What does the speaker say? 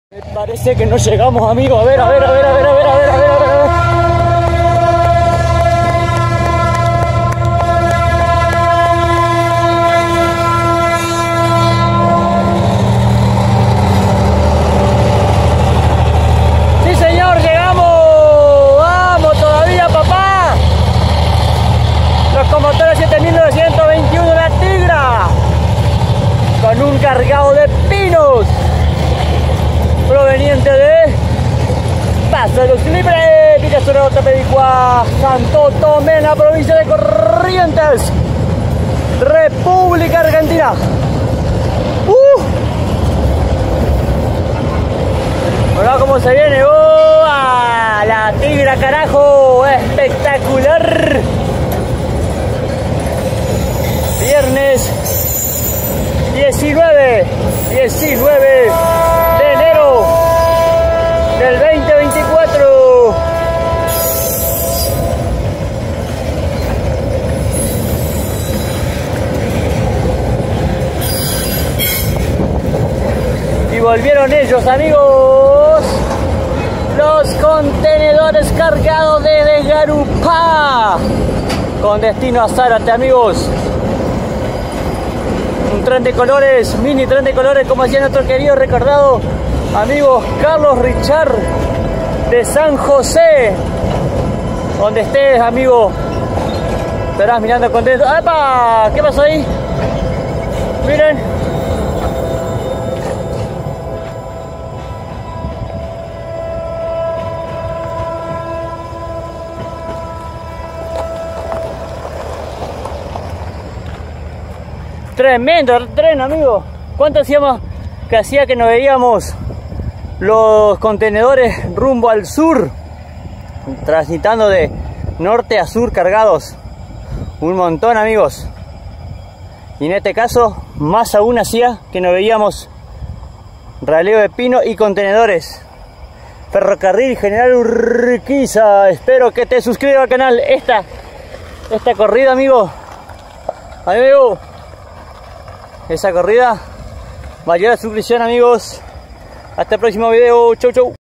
Me parece que no llegamos, amigo. A ver, a ver, a ver, a ver, a ver, a ver, a ver, a ver. Sí, señor, llegamos. Vamos todavía, papá. Locomotora 7921, la Tigra, con un cargado de pinos proveniente de Paso de los Libres, Villa Sorota, Pedicua, Santo Tomé, en la provincia de Corrientes, República Argentina. Mirá cómo se viene. La Tigra, carajo, espectacular. Viernes 19 de enero del 2024. Y volvieron ellos, amigos, los contenedores cargados desde Garupá con destino a Zárate, amigos. Un tren de colores, mini tren de colores, como decía nuestro querido recordado amigo Carlos Richard de San José. Donde estés, amigo, estarás mirando contento. ¡Epa! ¿Qué pasó ahí? Miren. Tremendo tren, amigo. ¿Cuánto hacíamos que hacía que no veíamos los contenedores rumbo al sur, transitando de norte a sur cargados? Un montón, amigos. Y en este caso, más aún hacía que no veíamos raleo de pino y contenedores. Ferrocarril General Urquiza. Espero que te suscribas al canal. Esta corrida, amigo. Esa corrida, mayor suscripción, amigos. Hasta el próximo video. Chau, chau.